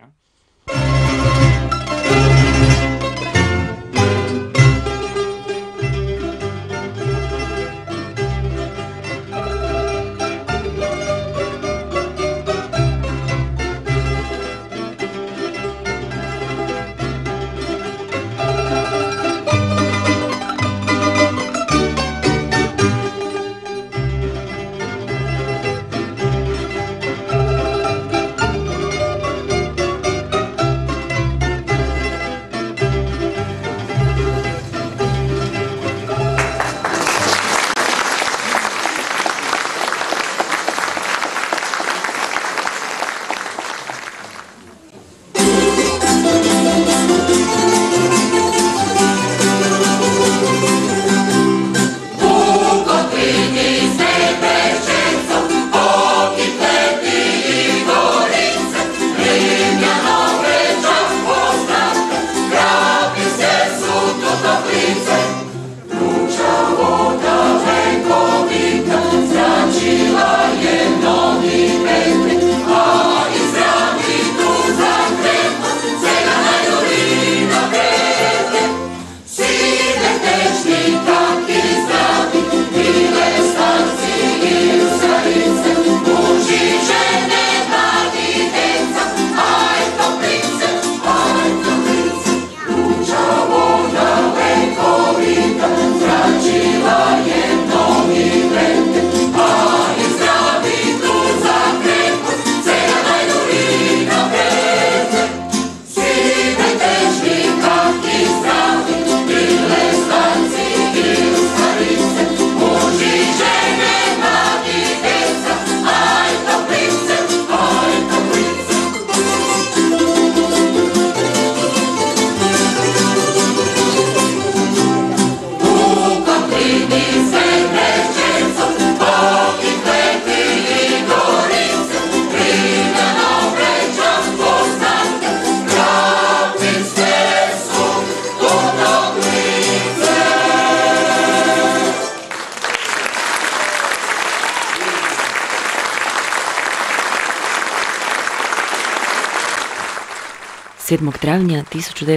7. travnja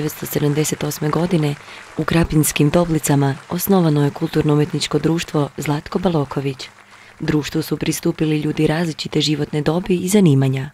1978. godine u Krapinskim Toplicama osnovano je kulturno-umjetničko društvo Zlatko Baloković. Društvu su pristupili ljudi različite životne dobi i zanimanja.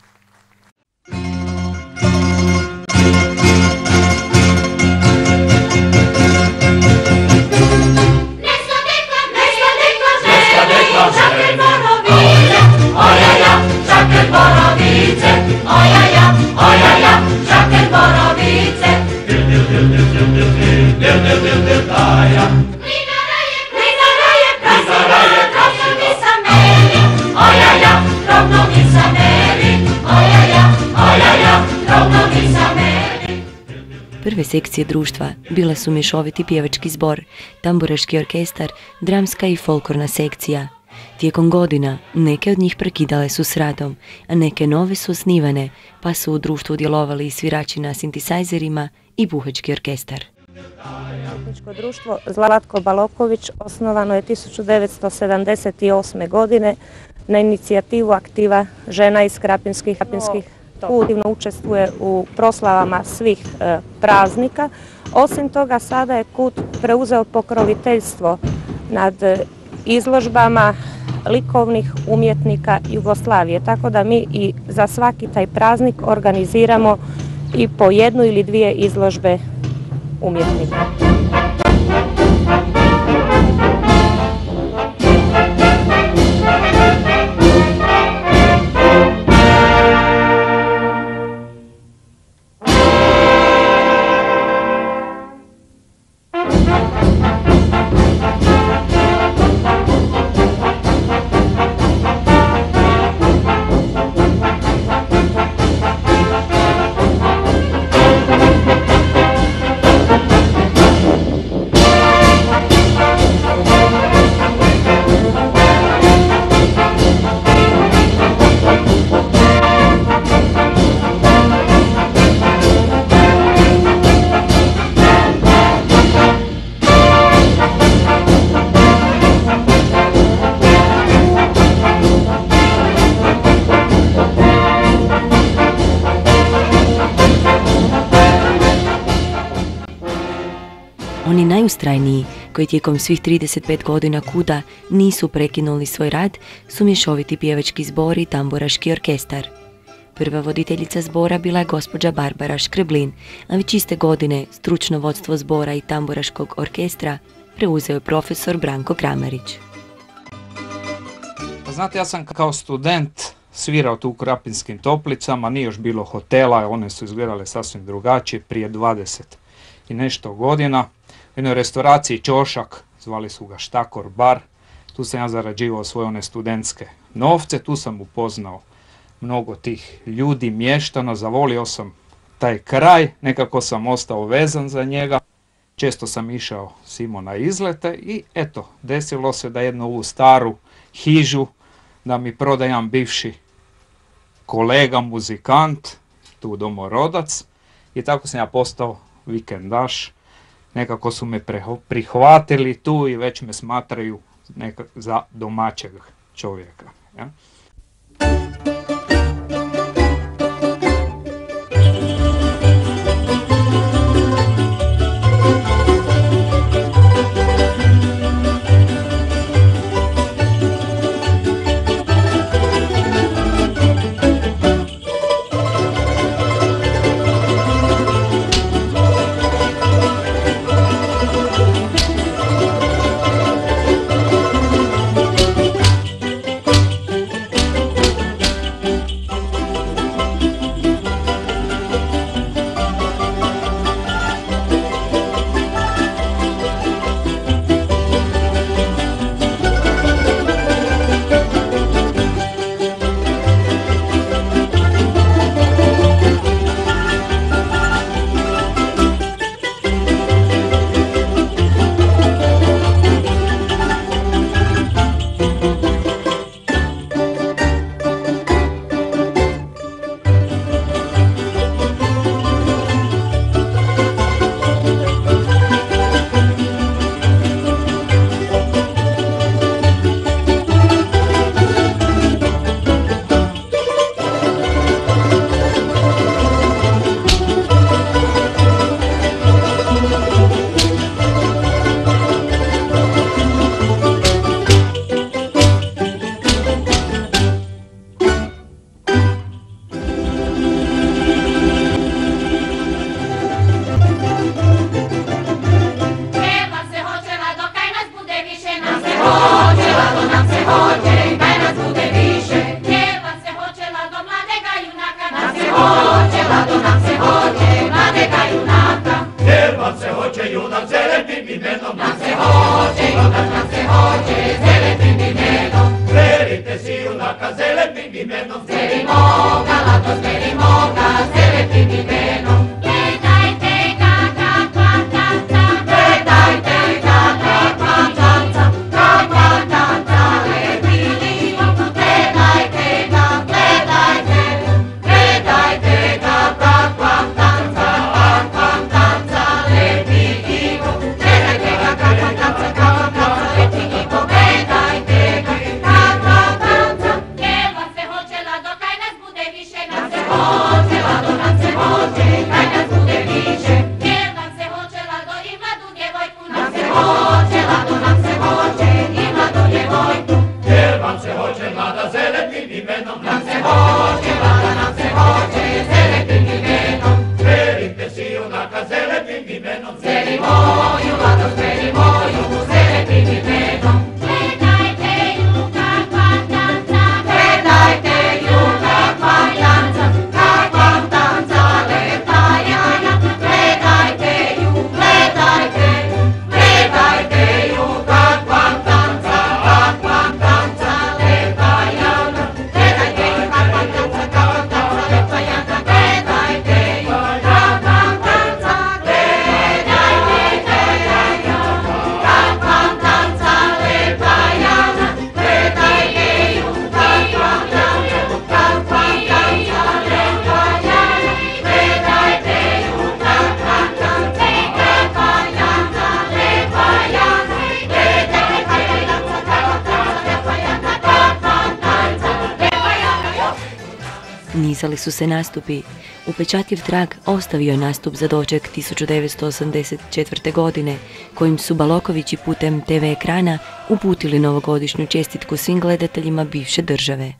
Prve sekcije društva bile su mješoviti pjevački zbor, tamburaški orkestar, dramska i folklorna sekcija. Tijekom godina neke od njih prekidale su s radom, a neke nove su osnivane, pa su u društvu djelovali i svirači na sintisajzerima i buhački orkestar. Umjetničko društvo Zlatko Baloković osnovano je 1978. godine na inicijativu aktiva žena iz Krapinskih. Aktivno učestvuje u proslavama svih praznika. Osim toga, sada je KUT preuzeo pokroviteljstvo nad izložbama likovnih umjetnika Jugoslavije, tako da mi i za svaki taj praznik organiziramo i po jednu ili dvije izložbe umjetnika. Oni najustrajniji, koji tijekom svih 35 godina KUD-a nisu prekinuli svoj rad, su mješoviti pjevački zbor i tamburaški orkestar. Prva voditeljica zbora bila je gospođa Barbara Škreblin, a već iste godine stručno vodstvo zbora i tamburaškog orkestra preuzeo je profesor Branko Kramarić. Znate, ja sam kao student svirao tu u Krapinskim Toplicama, nije još bilo hotela, one su izgledale sasvim drugačije prije 20 i nešto godina. U jednoj restauraciji Ćošak, zvali su ga Štakor bar, tu sam ja zarađivao svoje one studentske novce, tu sam upoznao mnogo tih ljudi, mještana, zavolio sam taj kraj, nekako sam ostao vezan za njega. Često sam išao s njima na izlete i eto, desilo se da jednu ovu staru hižu da mi proda jedan bivši kolega, muzikant, tu domorodac, i tako sam ja postao vikendaš. Nekako su me prihvatili tu i već me smatraju za domaćeg čovjeka. Ja? raspisali su se nastupi. Upečatljiv trag ostavio je nastup za doček 1984. godine, kojim su Balokovići putem TV ekrana uputili novogodišnju čestitku svim gledateljima bivše države.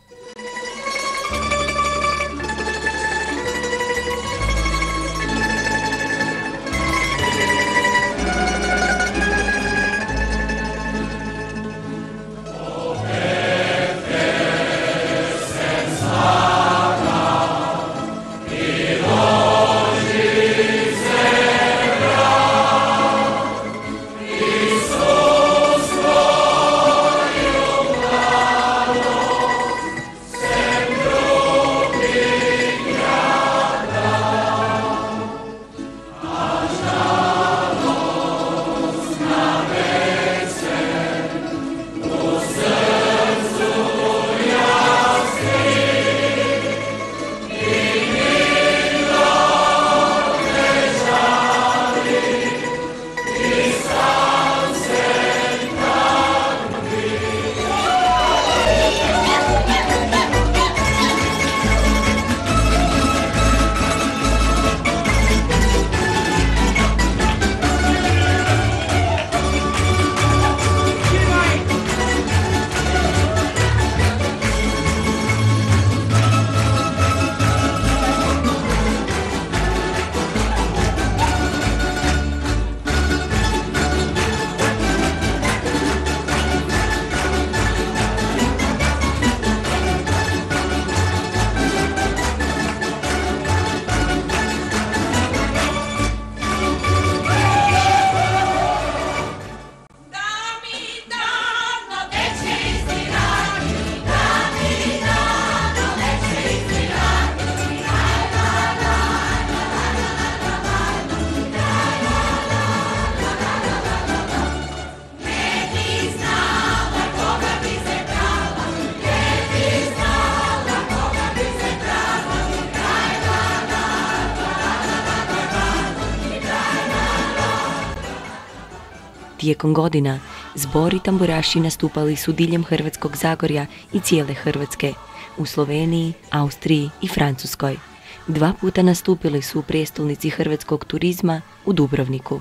Tijekom godina zbor i tamburaši nastupali su diljem Hrvatskog Zagorja i cijele Hrvatske, u Sloveniji, Austriji i Francuskoj. 2 puta nastupili su u prijestolnici hrvatskog turizma u Dubrovniku.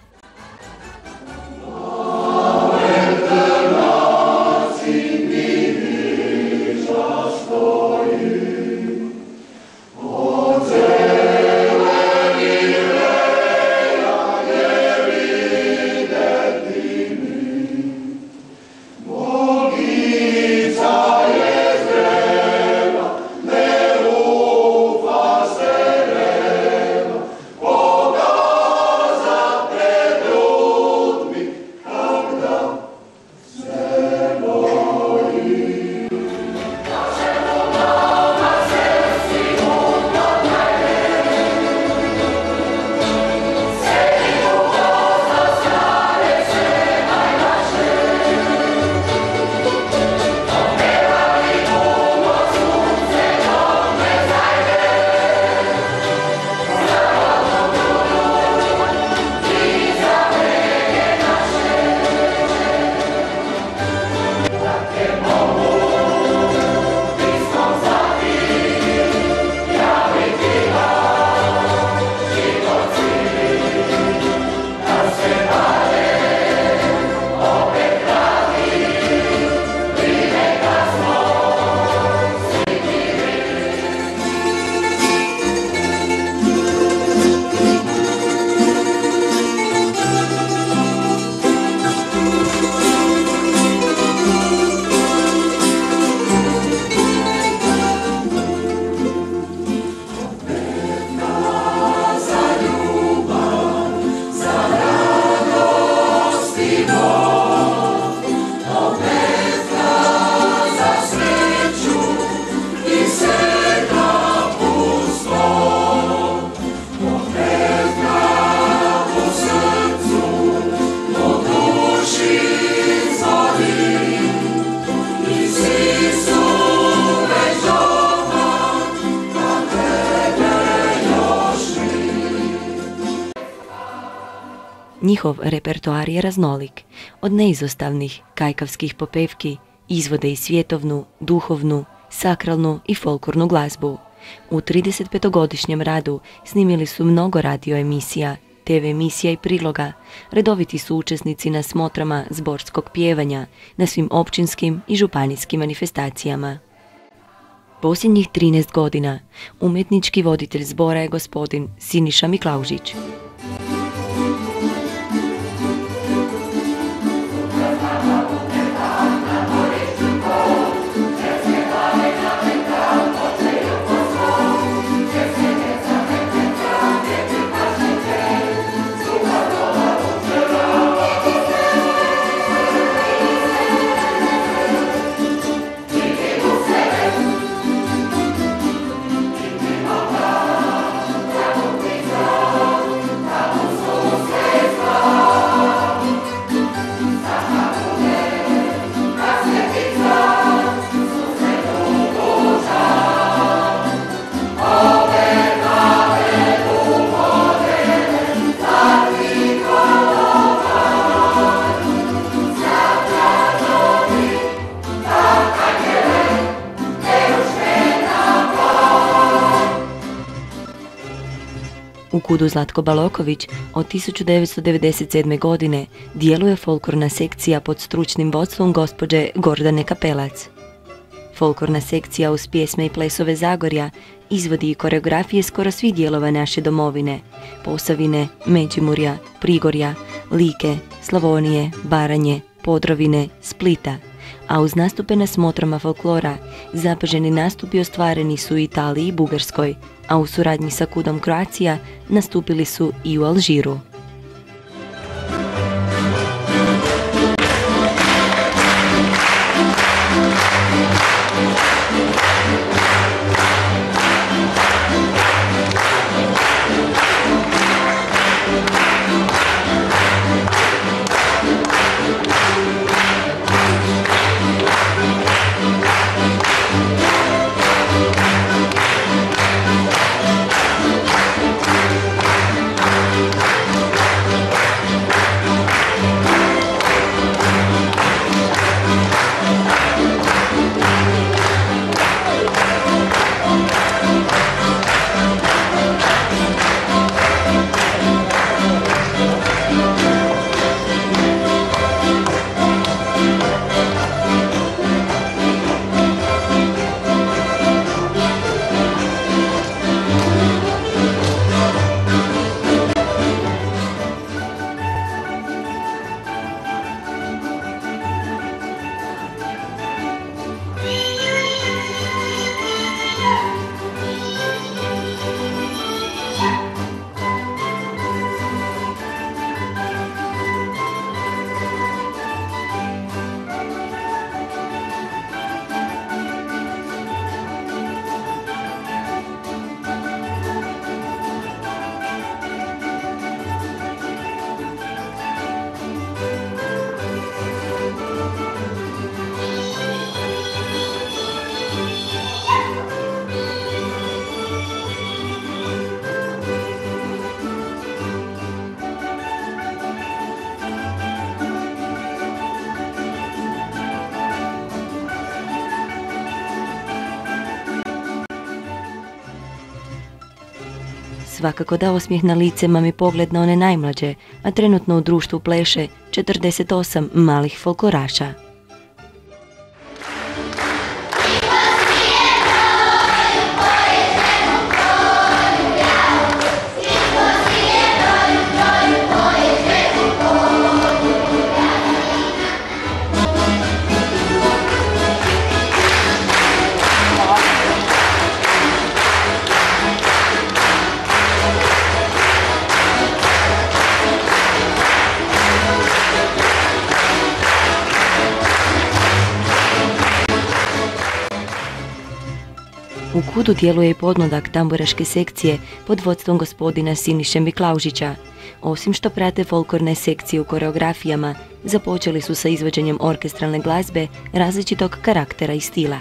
Njihov repertoar je raznolik, od neizostavnih kajkavskih popevki, izvode i svjetovnu, duhovnu, sakralnu i folklornu glazbu. U 35-godišnjem radu snimili su mnogo radio emisija, TV emisija i priloga. Redoviti su učesnici na smotrama zborskog pjevanja, na svim općinskim i županijskim manifestacijama. Posljednjih 13 godina umjetnički voditelj zbora je gospodin Siniša Miklaužić. U KUD-u Zlatko Baloković od 1997. godine djeluje folklorna sekcija pod stručnim vodstvom gospođe Gordane Kapelac. Folklorna sekcija uz pjesme i plesove Zagorja izvodi i koreografije skoro svih dijelova naše domovine: Posavine, Međimurja, Prigorja, Like, Slavonije, Baranje, Podravine, Splita, a uz nastupe na smotrama folklora zapaženi nastupi ostvareni su u Italiji i Bugarskoj, a u suradnji sa KUD-om Croatia nastupili su i u Alžiru. Svakako da osmijeh na lice mami pogled na one najmlađe, a trenutno u društvu pleše 48 malih folkloraša. U KUD-u djeluje i podmladak tamburaške sekcije pod vodstvom gospodina Siniše Miklaužića. Osim što prate folklorne sekcije u koreografijama, započeli su sa izvođenjem orkestralne glazbe različitog karaktera i stila.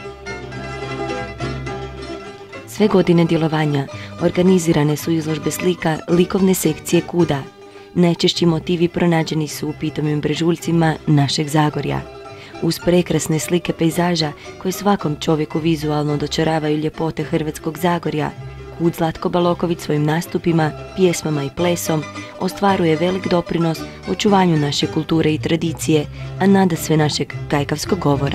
Sve godine djelovanja organizirane su izložbe slika likovne sekcije KUD-a. Najčešći motivi pronađeni su u pitomim brežuljcima našeg Zagorja. Uz prekrasne slike pejzaža koje svakom čovjeku vizualno dočaravaju ljepote Hrvatskog Zagorja, Kud Zlatko Baloković svojim nastupima, pjesmama i plesom ostvaruje velik doprinos očuvanju naše kulture i tradicije, a nadasve našeg kajkavskog govora.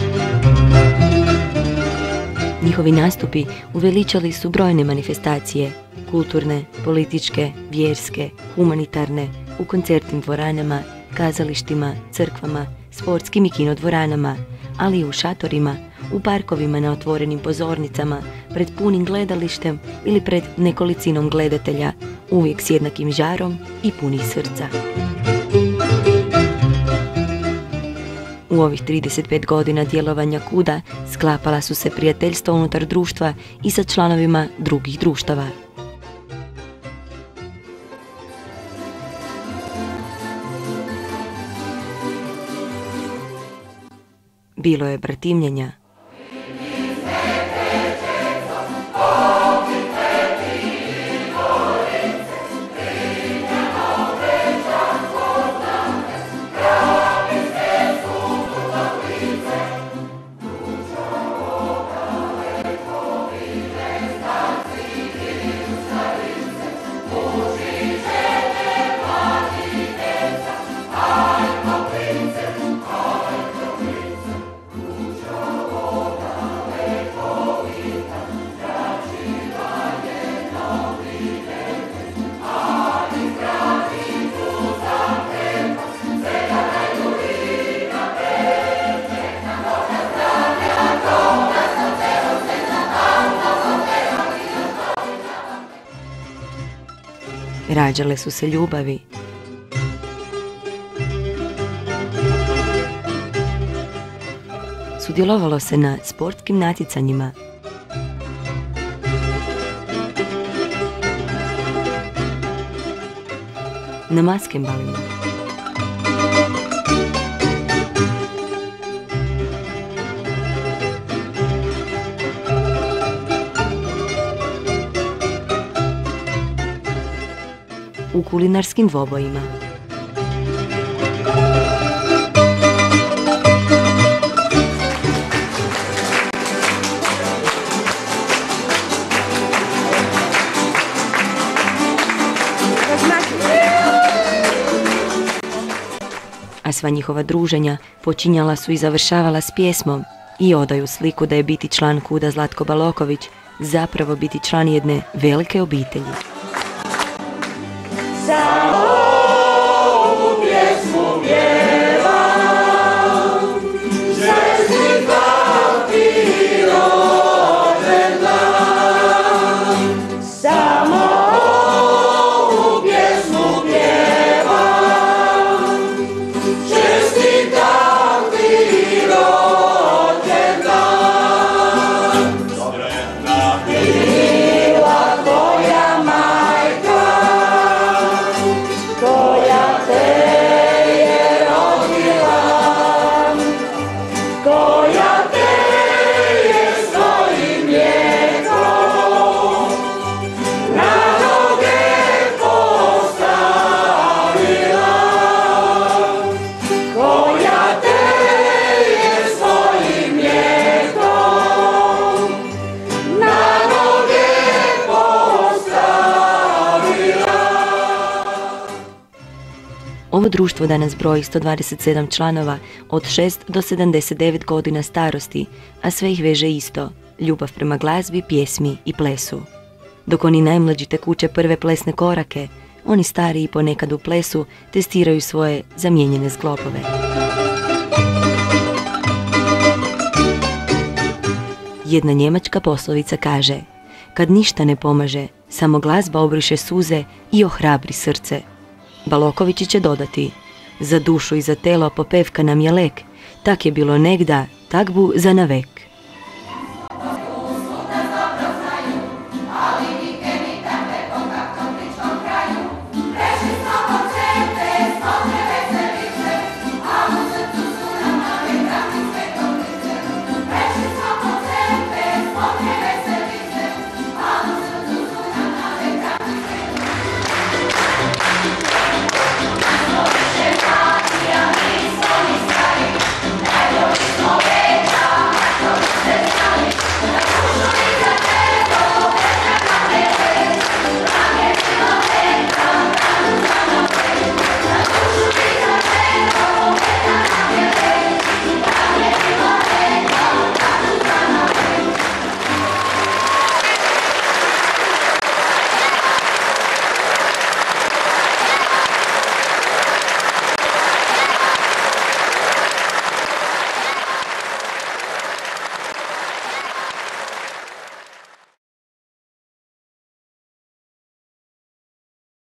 Njihovi nastupi uveličali su brojne manifestacije, kulturne, političke, vjerske, humanitarne, u koncertnim dvoranama, kazalištima, crkvama, sportskim i kinodvoranama, ali i u šatorima, u parkovima na otvorenim pozornicama, pred punim gledalištem ili pred nekolicinom gledatelja, uvijek s jednakim žarom i punih srca. U ovih 35 godina djelovanja KUD-a sklapala su se prijateljstva unutar društva i sa članovima drugih društava. Bilo je bratimljenja. Rađale su se ljubavi. Sudjelovalo se na sportskim natjecanjima. Na maskenbalima. U kulinarskim dvobojima. A sva njihova druženja počinjala su i završavala s pjesmom i odaju sliku da je biti član KUD-a Zlatko Baloković zapravo biti član jedne velike obitelji. Za ovu pjesmu pjevam, čestitam ti rođendan. Samo ovu pjesmu pjevam, čestitam ti rođendan. Sretna bila tvoja majka, koja te je rodila, koja te je svojim mlijekom na noge postavila, koja te je svojim mlijekom na noge postavila. Ovo društvo danas broji 127 članova od 6 do 79 godina starosti, a sve ih veže isto, ljubav prema glazbi, pjesmi i plesu. Dok oni najmlađi tek uče prve plesne korake, oni stariji ponekad u plesu testiraju svoje zamijenjene zglobove. Jedna njemačka poslovica kaže: kad ništa ne pomaže, samo glazba obriše suze i ohrabri srce. Balokovići će dodati: za dušu i za telo popevka nam je lek, tak je bilo negda, tak bu za navek.